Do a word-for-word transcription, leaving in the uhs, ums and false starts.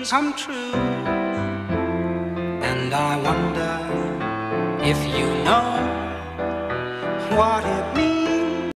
come true. And I wonder if you know what it means.